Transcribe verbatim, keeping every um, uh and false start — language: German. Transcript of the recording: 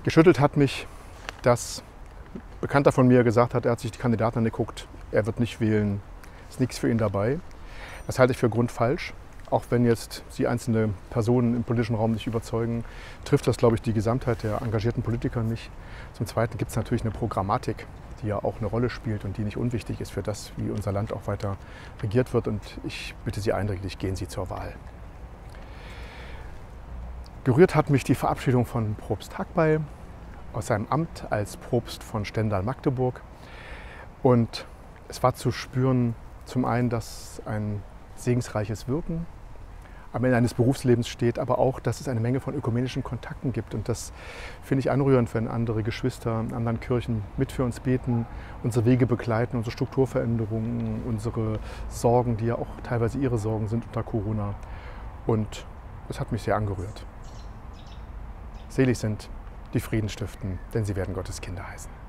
Geschüttelt hat mich, dass ein Bekannter von mir gesagt hat, er hat sich die Kandidaten angeguckt, er wird nicht wählen, ist nichts für ihn dabei. Das halte ich für grundfalsch. Auch wenn jetzt Sie einzelne Personen im politischen Raum nicht überzeugen, trifft das, glaube ich, die Gesamtheit der engagierten Politiker nicht. Zum Zweiten gibt es natürlich eine Programmatik, die ja auch eine Rolle spielt und die nicht unwichtig ist für das, wie unser Land auch weiter regiert wird. Und ich bitte Sie eindringlich, gehen Sie zur Wahl. Gerührt hat mich die Verabschiedung von Propst Hagbey aus seinem Amt als Propst von Stendal-Magdeburg. Und es war zu spüren, zum einen, dass ein segensreiches Wirken am Ende eines Berufslebens steht, aber auch, dass es eine Menge von ökumenischen Kontakten gibt. Und das finde ich anrührend, wenn andere Geschwister in anderen Kirchen mit für uns beten, unsere Wege begleiten, unsere Strukturveränderungen, unsere Sorgen, die ja auch teilweise ihre Sorgen sind unter Corona. Und das hat mich sehr angerührt. Selig sind, die Frieden stiften, denn sie werden Gottes Kinder heißen.